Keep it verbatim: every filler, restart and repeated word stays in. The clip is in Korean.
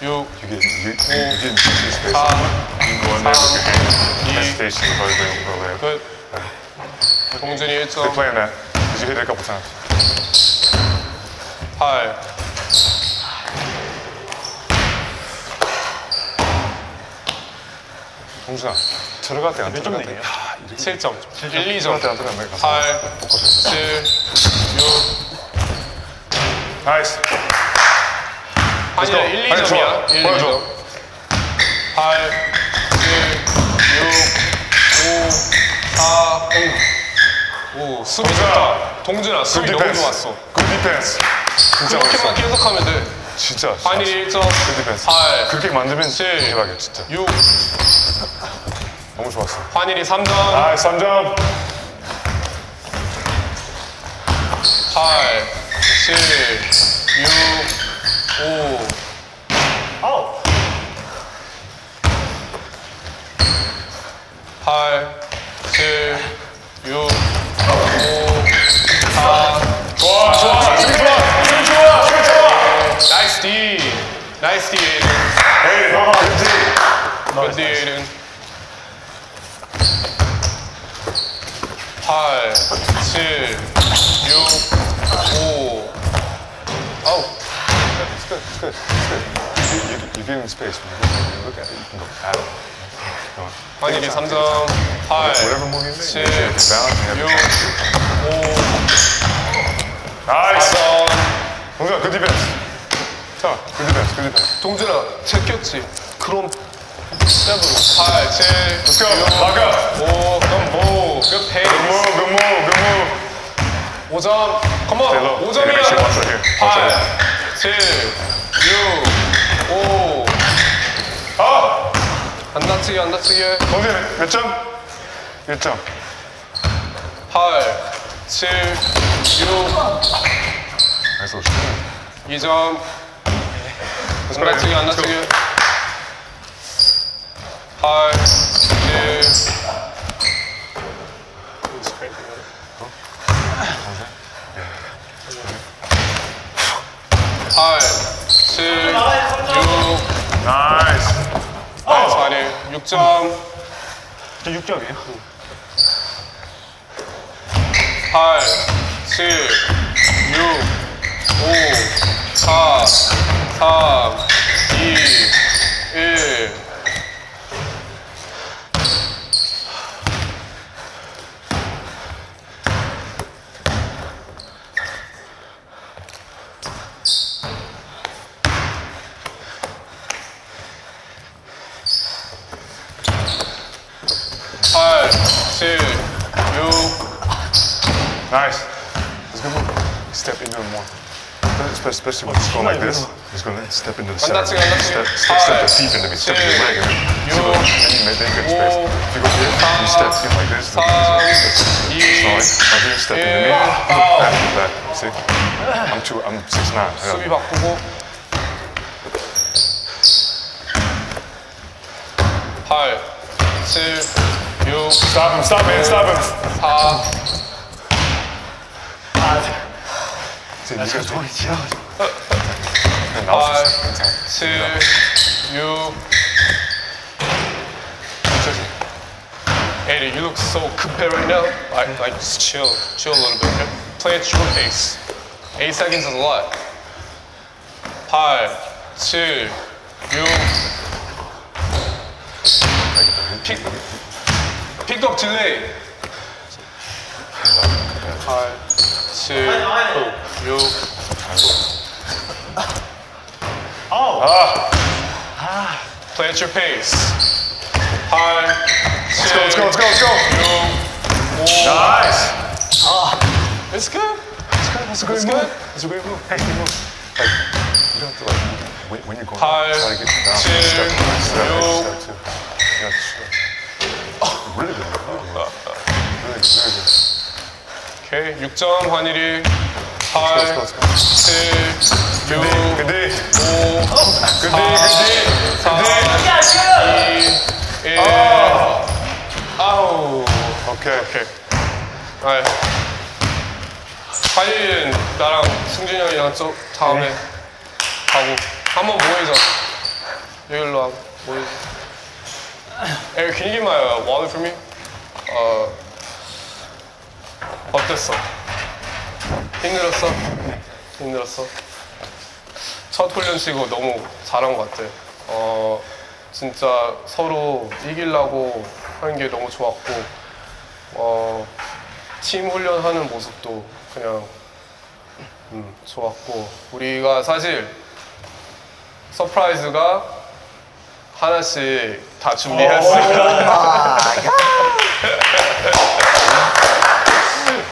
육, You get, you, you, you didn't see space. 사, You go in there with your hand. 이, Hesitation, but then go there. 끝. 동준이 일 점. Keep playing that. Because you hit it a couple times. 팔. 동준아, 들어갈 때안 들어갈 때. 칠 점. 일, 이 점. 들어갈 때안 들어갈 때. 팔, 칠, 육. 나이스. 아니야, 일, 이 점이야. 일, 이 점. 팔, 칠, 육, 오, 사, 오. 오, 수비 좋다. 동준아, 수비 너무 좋았어. Good defense. 진짜 그렇게만 멋있어. 계속하면 돼. 진짜. 한일이 일 점. Good defense. 팔, 그렇게 만들면 칠, 대박이야, 진짜. 육. 너무 좋았어. 한일이 삼 점. 아, 삼 점. 팔, 칠, 육, 오. 아우. 팔, 칠, 육, 오, 사. 좋아, 좋아. 지금 좋아. 지금 좋아. 지금 좋아. 나이스 디. 나이스 디, 에이든. 에이, 너 그렇지. 굿 디, 에이든. 팔, 칠, 육, 오. 아우. It's good, it's good, it's good. You, you, you're giving space. When you look at it, you can go at it. Go on. 한일이 삼 점. 팔, Whatever move you make, 칠, make sure it's balanced and you have a chance to. 오. 나이스. 사 점. 동준아, good defense. 자, good defense, good defense. 동준아, 제꼈지? 그럼 스텝으로 팔, 칠, Let's go. Lock up. 오, 그럼 뭐, 그 페이스. Good move, good move, good move. 오 점, 컴온, Stay low. 오 Yeah, make sure 점이야. watch right here. Watch right here. 팔, 칠, 육, 오. 아! 안 다치게, 안 다치게. 동준, 몇 점? 일 점. 팔, 칠, 육, 나이스. 이 점. 안 다치게, 안 다치게. 팔, 칠. 팔, 칠, 육. 나이스. 나이스 파리. 육 점. 저 육 점이에요? 팔, 칠, 육, 오, 사, 삼, 이, 일. 팔, 칠, 육. Nice. It's a good move. Step into it more. Especially when it's going like this. It's going to step into the center. 다치게, 안 다치게. Step, step, step that deep into me. Step into your leg. And then you go, then you make then you get space. If you go here, you step in like this. 삼, 이, Slowly. Now here, step into me. Back, back. See? I'm two, I'm six nine. 수비 바꾸고. 팔, 칠, 육, Stop him, stop him, stop him. 사. See, you guys do it. And now 팔, it's 칠, 육. Eddie, you look so 급해 right now. Like, like just chill, chill a little bit. Okay? Play at your pace. Eight seconds is a lot. 팔, 칠, 육. Pick, pick up delay. 팔, 칠, 육. Ah, Play at your pace. 팔, let's go, let's go, let's go, let's go. 육, 오. Nice. It's good. That's a great It's move. good. That's a great move. Hey, good move. Like, you don't have to like, when, when you're going, 팔, try to get you down. 칠, Step, step, step, 육. step too. You have to step. Really good. Really good. Really good. Very good. 오케이, 육 점 환일이. 팔, Let's go, let's go. 칠, 육, Good D. 오, Good D. Good D. 사, 이, 일. 아우. Okay. 오케이. 아, 환일이는 나랑 승준이 형이랑 저 다음에 가고 한번 모이자. 여기로 와. 뭐. Eric, can you get my uh, wallet for me? 어, 어땠어? 힘들었어? 힘들었어? 첫 훈련 치고 너무 잘한 것 같아. 어, 진짜 서로 이기려고 하는 게 너무 좋았고, 어, 팀 훈련하는 모습도 그냥 음, 좋았고, 우리가 사실 서프라이즈가 하나씩 다 준비했으니까.